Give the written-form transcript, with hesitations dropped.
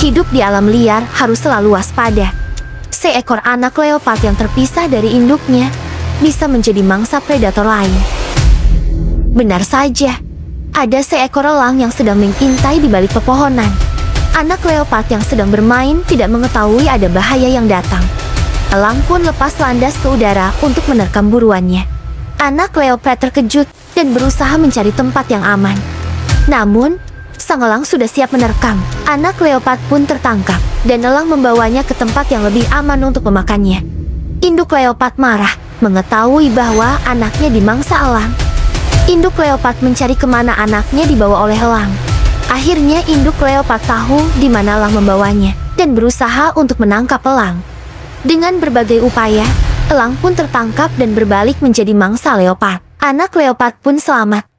Hidup di alam liar harus selalu waspada. Seekor anak leopard yang terpisah dari induknya bisa menjadi mangsa predator lain. Benar saja, ada seekor elang yang sedang mengintai di balik pepohonan. Anak leopard yang sedang bermain tidak mengetahui ada bahaya yang datang. Elang pun lepas landas ke udara untuk menerkam buruannya. Anak leopard terkejut dan berusaha mencari tempat yang aman. Namun, sang elang sudah siap menerkam. Anak leopard pun tertangkap, dan elang membawanya ke tempat yang lebih aman untuk memakannya. Induk leopard marah, mengetahui bahwa anaknya dimangsa elang. Induk leopard mencari kemana anaknya dibawa oleh elang. Akhirnya induk leopard tahu di mana elang membawanya, dan berusaha untuk menangkap elang. Dengan berbagai upaya, elang pun tertangkap dan berbalik menjadi mangsa leopard. Anak leopard pun selamat.